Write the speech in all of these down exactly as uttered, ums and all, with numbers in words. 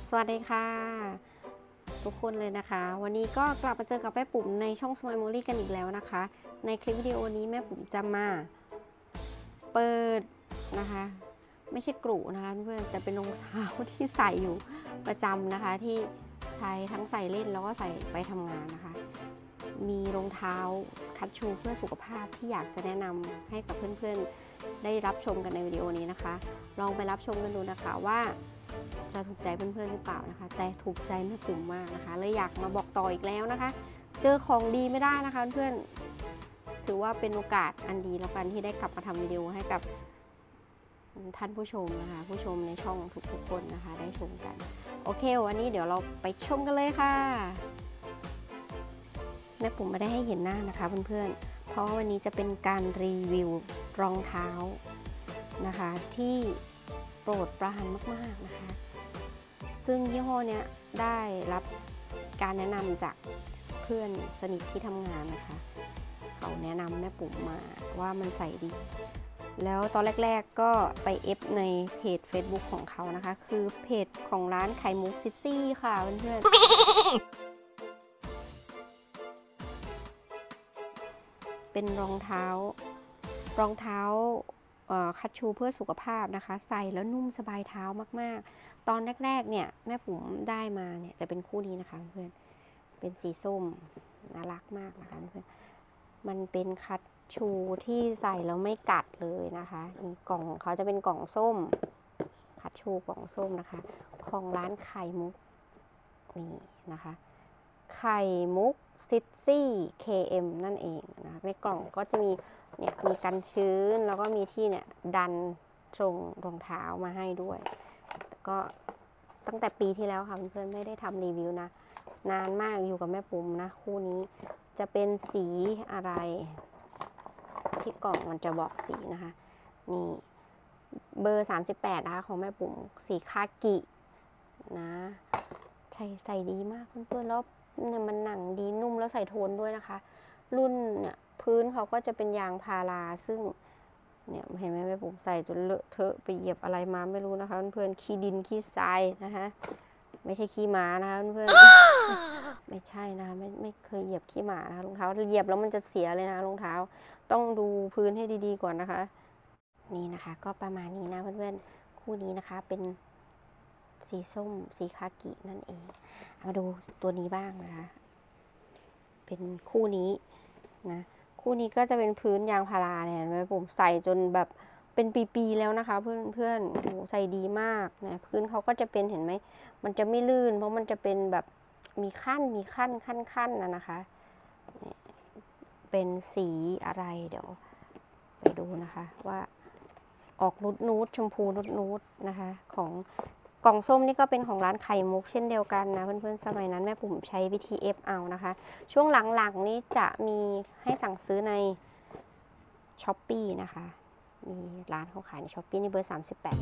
สวัสดีค่ะทุกคนเลยนะคะวันนี้ก็กลับมาเจอกับแม่ปุ๋มในช่อง Smile Memory กันอีกแล้วนะคะในคลิปวิดีโอนี้แม่ปุ๋มจะมาเปิดนะคะไม่ใช่กรุนะคะเพื่อนแต่เป็นรองเท้าที่ใส่อยู่ประจำนะคะที่ใช้ทั้งใส่เล่นแล้วก็ใส่ไปทำงานนะคะมีรองเท้าคัชชูเพื่อสุขภาพที่อยากจะแนะนำให้กับเพื่อนๆได้รับชมกันในวิดีโอนี้นะคะลองไปรับชมกันดูนะคะว่าจะถูกใจเพื่อนๆหรือเปล่านะคะแต่ถูกใจแม่ปุ๋มมากนะคะเลยอยากมาบอกต่ออีกแล้วนะคะเจอของดีไม่ได้นะคะเพื่อนถือว่าเป็นโอกาสอันดีแล้วกันที่ได้กลับมาทำวิดีโอให้กับท่านผู้ชมนะคะผู้ชมในช่องทุกๆคนนะคะได้ชมกันโอเควันนี้เดี๋ยวเราไปชมกันเลยค่ะแม่ปุ๋มไม่ได้ให้เห็นหน้านะคะเพื่อนๆเพราะวันนี้จะเป็นการรีวิวรองเท้านะคะที่โปรดปรานมากๆนะคะซึ่งยี่ห้อนี้ได้รับการแนะนำจากเพื่อนสนิทที่ทำงานนะคะเขาแนะนำแม่ปุ๋มมาว่ามันใส่ดีแล้วตอนแรกๆก็ไปเอฟในเพจ Facebook ของเขานะคะคือเพจของร้านไข่มุกซิซี่ค่ะเพื่อนๆเป็นรองเท้ารองเท้าคัชชูเพื่อสุขภาพนะคะใส่แล้วนุ่มสบายเท้ามากๆตอนแรกๆเนี่ยแม่ปุ๋มได้มาเนี่ยจะเป็นคู่นี้นะคะเพื่อนเป็นสีส้มน่ารักมากนะคะเพื่อนมันเป็นคัชชูที่ใส่แล้วไม่กัดเลยนะคะนี่กล่องเขาจะเป็นกล่องส้มคัชชูกล่องส้มนะคะของร้านไข่มุกนี่นะคะไข่มุกซิซี่ เค เอ็ม นั่นเองนะในกล่องก็จะมีเนี่ยมีกันชื้นแล้วก็มีที่เนี่ยดันทรงรองเท้ามาให้ด้วยก็ตั้งแต่ปีที่แล้วค่ะเพื่อนๆไม่ได้ทำรีวิวนะนานมากอยู่กับแม่ปุ๋มนะคู่นี้จะเป็นสีอะไรที่กล่องมันจะบอกสีนะคะนี่เบอร์สามสิบแปดนะคะของแม่ปุ๋มสีคากินะใส่ใส่ดีมากเพื่อนๆแล้วเนี่ยมันหนังดีนุ่มแล้วใส่โทนด้วยนะคะรุ่นเนี่ยพื้นเขาก็จะเป็นยางพาราซึ่งเนี่ยเห็นไหมแม่ปุ๋มใส่จนเลอะเทอะไปเหยียบอะไรมาไม่รู้นะคะเพื่อนๆขี้ดินขี้ทรายนะคะไม่ใช่ขี้หมานะคะเพื่อนๆไม่ใช่นะคะไม่ไม่เคยเหยียบขี้หมานะคะรองเท้าเหยียบแล้วมันจะเสียเลยนะรองเท้าต้องดูพื้นให้ดีๆก่อนนะคะนี่นะคะก็ประมาณนี้นะเพื่อนๆคู่นี้นะคะเป็นสีส้มสีคากินั่นเองมาดูตัวนี้บ้างนะคะเป็นคู่นี้นะคู่นี้ก็จะเป็นพื้นยางพาราเนี่ยเห็นไหมผมใส่จนแบบเป็นปีๆแล้วนะคะเพื่อนเพื่อนโอ้ใส่ดีมากนะพื้นเขาก็จะเป็นเห็นไหมมันจะไม่ลื่นเพราะมันจะเป็นแบบมีขั้นมีขั้นขั้นขั้นนะนะคะเป็นสีอะไรเดี๋ยวไปดูนะคะว่าออกนูดนูดชมพูนูดนูดนะคะของกล่องส้มนี่ก็เป็นของร้านไข่มุกเช่นเดียวกันนะเพื่อนๆสมัยนั้นแม่ปุ๋มใช้วิธี เอฟ เอานะคะช่วงหลังๆนี้จะมีให้สั่งซื้อใน ช้อปปี้ นะคะมีร้านเขาขายใน ช้อปปี้ นี่เบอร์สามสิบแปด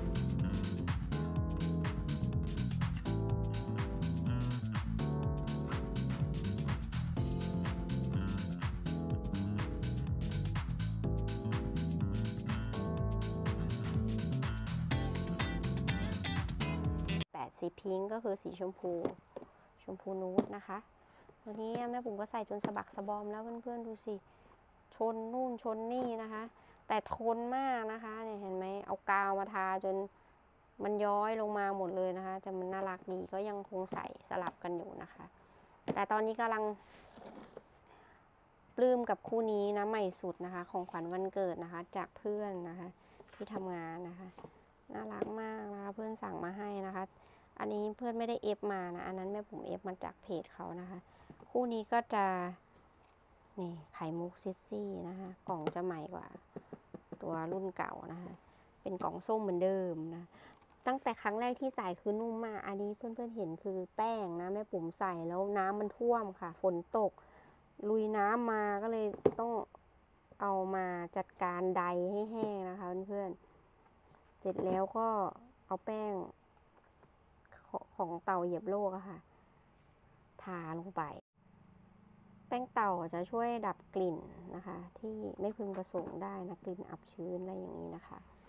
สีพิงค์ก็คือสีชมพูชมพูนูดนะคะตัวนี้แม่ปุ๋มก็ใส่จนสะบักสะบอมแล้วเพื่อนๆดูสิชนนู่นชนนี่นะคะแต่ทนมากนะคะเนี่ยเห็นไหมเอากาวมาทาจนมันย้อยลงมาหมดเลยนะคะแต่มันน่ารักดีก็ยังคงใส่สลับกันอยู่นะคะแต่ตอนนี้กำลังปลื้มกับคู่นี้นะใหม่สุดนะคะของขวัญวันเกิดนะคะจากเพื่อนนะคะที่ทำงานนะคะน่ารักมากนะคะเพื่อนสั่งมาให้นะคะอันนี้เพื่อนไม่ได้เอฟมานะอันนั้นแม่ผมเอฟมาจากเพจเขานะคะคู่นี้ก็จะนี่ไข่มุกซิซี่นะคะกล่องจะใหม่กว่าตัวรุ่นเก่านะคะเป็นกล่องส้มเหมือนเดิมนะตั้งแต่ครั้งแรกที่ใส่คือนุ่มมากอันนี้เพื่อนๆเห็นคือแป้งนะแม่ปุ๋มใส่แล้วน้ำมันท่วมค่ะฝนตกลุยน้ำมาก็เลยต้องเอามาจัดการไดให้แห้งนะคะเพื่อนๆเสร็จแล้วก็เอาแป้งของเต่าเหยียบโลกอะค่ะทาลงไปแป้งเต่าจะช่วยดับกลิ่นนะคะที่ไม่พึงประสงค์ได้นะกลิ่นอับชื้นอะไรอย่างนี้นะคะ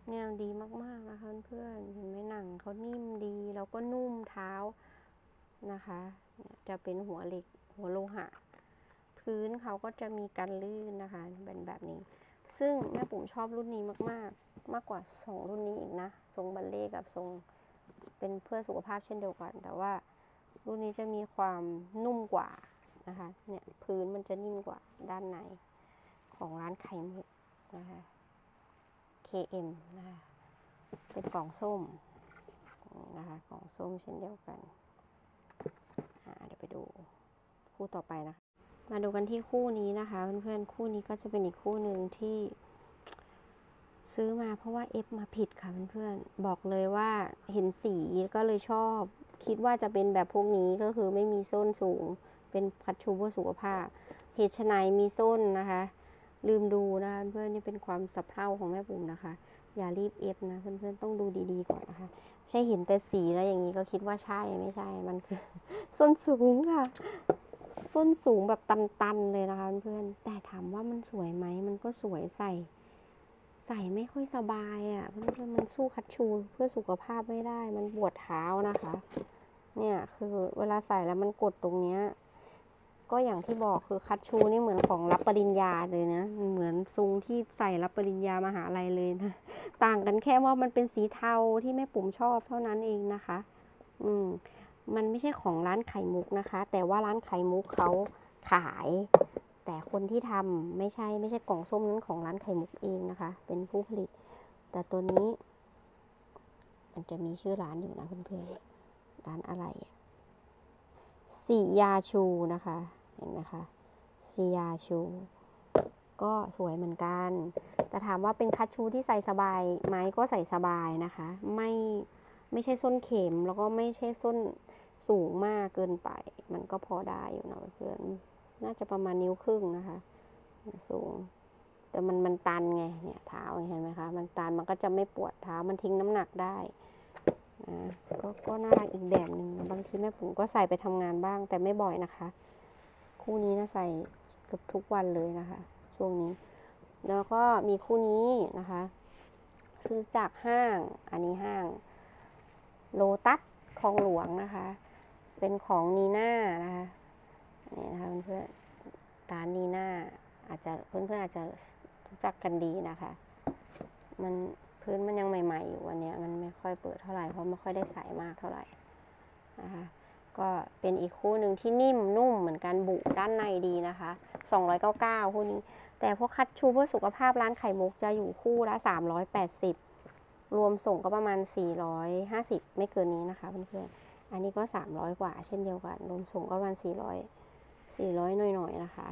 เนี่ยดีมากๆนะคะเพื่อนเห็นไหมหนังเขานิ่มดีแล้วก็นุ่มเท้านะคะจะเป็นหัวเหล็กหัวโลหะพื้นเขาก็จะมีกันลื่นนะคะเป็นแบบนี้ซึ่งแม่ปุ๋มชอบรุ่นนี้มากๆมากกว่าสองรุ่นนี้อีกนะทรงบัลเล่กับทรงเป็นเพื่อสุขภาพเช่นเดียวกันแต่ว่ารุ่นนี้จะมีความนุ่มกว่านะคะเนี่ยพื้นมันจะนิ่มกว่าด้านในของร้านไข่มุกนะคะ เค เอ็ม นะคะเป็นกล่องส้มนะคะกล่องส้มเช่นเดียวกันเดี๋ยวไปดูคู่ต่อไปนะคะมาดูกันที่คู่นี้นะคะเพื่อนๆคู่นี้ก็จะเป็นอีกคู่หนึ่งที่ซื้อมาเพราะว่าเอฟมาผิดค่ะเพื่อนๆบอกเลยว่าเห็นสีก็เลยชอบคิดว่าจะเป็นแบบพวกนี้ก็คือไม่มีส้นสูงเป็นคัตชูเพื่อสุขภาพเหตุไฉนมีส้นนะคะลืมดูนะคะเพื่อนๆนี่เป็นความสะเพร่าของแม่ปุ๋มนะคะอย่ารีบเอฟนะเพื่อนๆต้องดูดีๆก่อนนะคะใช่เห็นแต่สีแล้วอย่างนี้ก็คิดว่าใช่ไม่ใช่มันคือส้นสูงค่ะส้นสูงแบบตันๆเลยนะคะเพื่อนแต่ถามว่ามันสวยไหมมันก็สวยใส่ใส่ไม่ค่อยสบายอ่ะเพื่อนๆมันสู้คัตชูเพื่อสุขภาพไม่ได้มันปวดเท้านะคะเนี่ยคือเวลาใส่แล้วมันกดตรงเนี้ยก็อย่างที่บอกคือคัตชูนี่เหมือนของรับปริญญาเลยนะเหมือนทรงที่ใส่รับปริญญามหาลัยเลยนะต่างกันแค่ว่ามันเป็นสีเทาที่แม่ปุ๋มชอบเท่านั้นเองนะคะอืมมันไม่ใช่ของร้านไข่มุกนะคะแต่ว่าร้านไข่มุกเขาขายแต่คนที่ทำไม่ใช่ไม่ใช่กล่องส้มนั้นของร้านไข่มุกเองนะคะเป็นผู้ผลิตแต่ตัวนี้มันจะมีชื่อร้านอยู่นะเพื่อนๆร้านอะไรสิยาชูนะคะเห็นไหมคะสิยาชูก็สวยเหมือนกันแต่ถามว่าเป็นคัตชูที่ใส่สบายไหมก็ใส่สบายนะคะไม่ไม่ใช่ส้นเข็มแล้วก็ไม่ใช่ส้นสูงมากเกินไปมันก็พอได้อยู่นะเพื่อนน่าจะประมาณนิ้วครึ่งนะคะสูงแต่มันมันตันไงเนี่ยเท้าเห็นไหมคะมันตันมันก็จะไม่ปวดเท้ามันทิ้งน้ำหนักได้นะก็ก็น่ารักอีกแบบหนึ่งบางทีแม่ปุ๋มก็ใส่ไปทำงานบ้างแต่ไม่บ่อยนะคะคู่นี้นะใส่เกือบทุกวันเลยนะคะช่วงนี้แล้วก็มีคู่นี้นะคะซื้อจากห้างอันนี้ห้างโลตัสคลองหลวงนะคะเป็นของนีน่านะคะนี่นะคะเพื่อนร้านนีน่าอาจจะเพื่อนๆอาจจะรู้จักกันดีนะคะมันพื้นมันยังใหม่ๆอยู่วันนี้มันไม่ค่อยเปิดเท่าไหร่เพราะไม่ค่อยได้ใส่มากเท่าไหร่นะคะก็เป็นอีกคู่หนึ่งที่นิ่มนุ่มเหมือนกันบุด้านในดีนะคะสองร้อยเก้าสิบเก้าคู่นี้แต่พวกคัตชูเพื่อสุขภาพร้านไข่มุกจะอยู่คู่ละสามร้อยแปดสิบรวมส่งก็ประมาณสี่ร้อยห้าสิบไม่เกินนี้นะคะเพื่อนๆอันนี้ก็สามร้อยกว่าเช่นเดียวกันรวมส่งก็ประมาณสี่ร้อย สี่ร้อยหน่อยๆนะคะ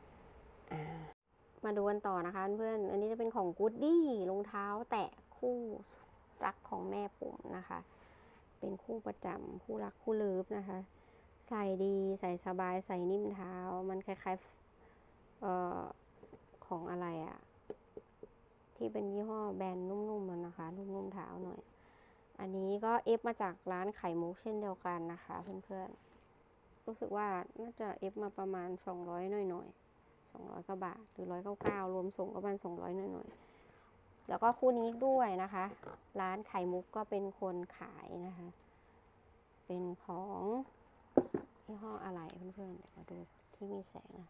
มาดูกันต่อนะคะเพื่อนอันนี้จะเป็นของ Goodie รองเท้าแตะคู่รักของแม่ปุ๋มนะคะเป็นคู่ประจำคู่รักคู่เลิฟนะคะใส่ดีใส่สบายใส่นิ่มเท้ามันคล้ายๆเอ่อของอะไรอะที่เป็นยี่ห้อแบรนด์นุ่มๆมันนะคะนุ่มๆเท้าหน่อยอันนี้ก็เอฟมาจากร้านไข่มุกเช่นเดียวกันนะคะเพื่อนๆรู้สึกว่าน่าจะเอฟมาประมาณสองร้อยหน่อยๆสองร้อยกว่าบาทหรือหนึ่งร้อยเก้าสิบเก้ารวมส่งก็ประมาณสองร้อยหน่อยๆแล้วก็คู่นี้ด้วยนะคะร้านไข่มุกก็เป็นคนขายนะคะเป็นของยี่ห้ออะไรเพื่อนๆเดี๋ยวมาดูที่มีแสงนะ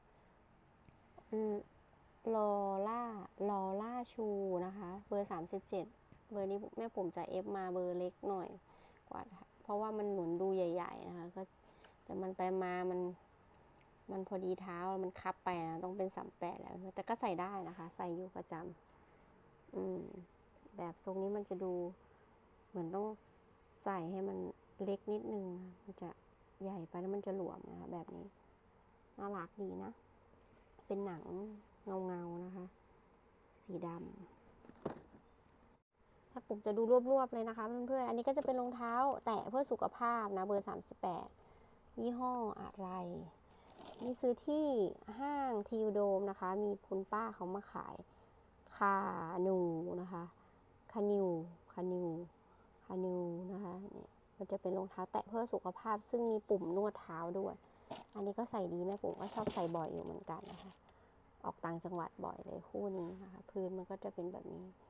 ลอล่าลอล่าชูนะคะเบอร์สามสิบเจ็ดเบอร์นี้แม่ผมจะเอฟมาเบอร์เล็กหน่อยกว่าเพราะว่ามันหนุนดูใหญ่ๆนะคะก็แต่มันไปมามันมันพอดีเท้ามันคับไปนะต้องเป็นสามแปดแล้วแต่ก็ใส่ได้นะคะใส่อยู่ประจำอืมแบบทรงนี้มันจะดูเหมือนต้องใส่ให้มันเล็กนิดนึงมันจะใหญ่ไปแล้วมันจะหลวมนะคะแบบนี้น่ารักดีนะเป็นหนังเงาเงานะคะสีดำถ้าผมจะดูรวบๆเลยนะคะเพื่อนๆอันนี้ก็จะเป็นรองเท้าแตะเพื่อสุขภาพนะเบอร์สามสิบแปดยี่ห้ออะไรนี่ซื้อที่ห้างทิวโดมนะคะมีคุณป้าเขามาขายคานูนะคะคานิวคานิวคานิวนะคะเนี่ยมันจะเป็นรองเท้าแตะเพื่อสุขภาพซึ่งมีปุ่มนวดเท้าด้วยอันนี้ก็ใส่ดีแม่ปุ๋มก็ชอบใส่บ่อยอยู่เหมือนกันนะคะออกต่างจังหวัดบ่อยเลยคู่นี้นะคะพื้นมันก็จะเป็นแบบนี้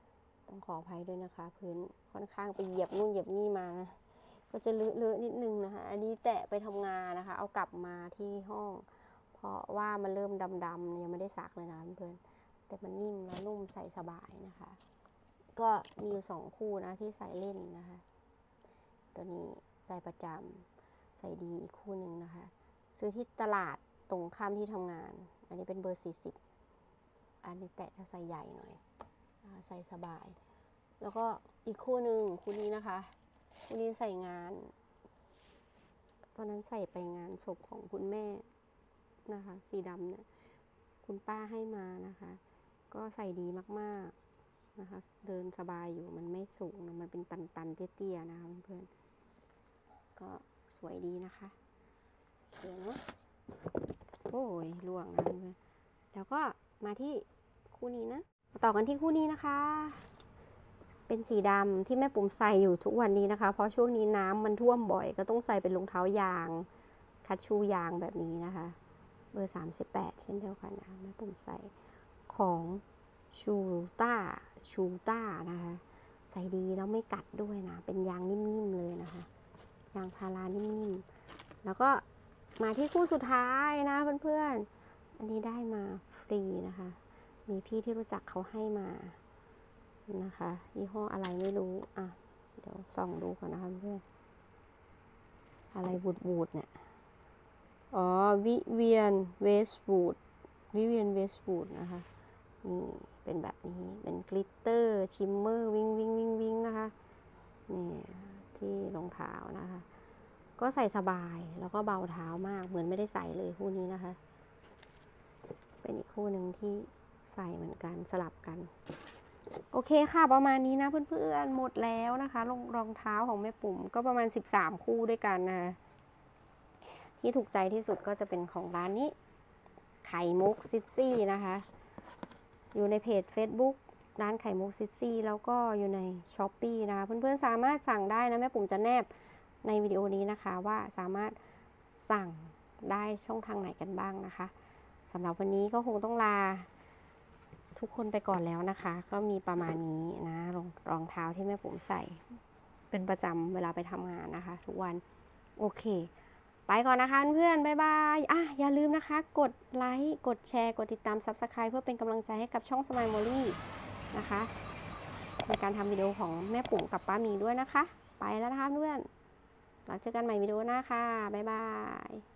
ต้องขออภัยด้วยนะคะพื้นค่อนข้างไปเหยียบนู่นเหยียบนี่มานะก็จะเลอะๆนิดนึงนะคะอันนี้แตะไปทำงานนะคะเอากลับมาที่ห้องเพราะว่ามันเริ่มดำๆยังไม่ได้ซักเลยนะเพื่อนแต่มันนิ่มแล้วนุ่มใส่สบายนะคะก็มีอยู่สองคู่นะที่ใส่เล่นนะคะตัวนี้ใส่ประจำใส่ดีอีกคู่หนึ่งนะคะซื้อที่ตลาดตรงข้ามที่ทำงานอันนี้เป็นเบอร์สี่สิบอันนี้แตะจะใส่ใหญ่หน่อยใส่สบายแล้วก็อีกคู่หนึ่งคู่นี้นะคะคู่นี้ใส่งานตอนนั้นใส่ไปงานศพของคุณแม่นะคะสีดำเนี่ยคุณป้าให้มานะคะก็ใส่ดีมากๆนะคะเดินสบายอยู่มันไม่สูงนะมันเป็นตันๆเตี้ยๆนะคะเพื่อนๆก็สวยดีนะคะเขียนเนาะโอ้ยล่วงนะเพื่อนแล้วก็มาที่คู่นี้นะต่อกันที่คู่นี้นะคะเป็นสีดำที่แม่ปุ๋มใส่อยู่ทุกวันนี้นะคะเพราะช่วงนี้น้ำมันท่วมบ่อยก็ต้องใส่เป็นรองเท้ายางคัชชูยางแบบนี้นะคะเบอร์สามสิบแปดเช่นเดียวกันนะแม่ปุ๋มใส่ของชูต้าชูต้านะคะใส่ดีแล้วไม่กัดด้วยนะเป็นยางนิ่มๆเลยนะคะยางพารานิ่มๆแล้วก็มาที่คู่สุดท้ายนะเพื่อนๆอันนี้ได้มาฟรีนะคะมีพี่ที่รู้จักเขาให้มานะคะยี่ห้ออะไรไม่รู้อ่ะเดี๋ยวส่องดูก่อนนะคะเพื่อนอะไรบูดบูดเนี่ยอ๋อวิเวียนเวสบูดวิเวียนเวสบูดนะคะนี่เป็นแบบนี้เป็นกลิตเตอร์ชิมเมอร์วิงวิงวิงวิงนะคะนี่ที่รองเท้านะคะก็ใส่สบายแล้วก็เบาเท้ามากเหมือนไม่ได้ใส่เลยคู่นี้นะคะเป็นอีกคู่หนึ่งที่ใส่เหมือนกันสลับกันโอเคค่ะประมาณนี้นะเพื่อนๆหมดแล้วนะคะรองรองเท้าของแม่ปุ๋มก็ประมาณสิบสามคู่ด้วยกันนะคะที่ถูกใจที่สุดก็จะเป็นของร้านนี้ไข่มุกซิซี่นะคะอยู่ในเพจ Facebook ร้านไข่มุกซิซี่แล้วก็อยู่ใน ช้อปปี้ นะคะเพื่อนๆสามารถสั่งได้นะแม่ปุ๋มจะแนบในวิดีโอนี้นะคะว่าสามารถสั่งได้ช่องทางไหนกันบ้างนะคะสำหรับวันนี้ก็คงต้องลาทุกคนไปก่อนแล้วนะคะก็มีประมาณนี้นะรองรองเท้าที่แม่ปุ๋มใส่เป็นประจำเวลาไปทำงานนะคะทุกวันโอเคไปก่อนนะคะเพื่อนบ๊ายบายอ่ะอย่าลืมนะคะกดไลค์กดแชร์กดติดตาม ซับสไครบ์ เพื่อเป็นกำลังใจให้กับช่อง สมาย โมลี่ นะคะในการทำวิดีโอของแม่ปุ๋มกับป้ามีด้วยนะคะไปแล้วนะคะเพื่อนเราเจอกันใหม่วิดีโอหน้าค่ะบ๊ายบาย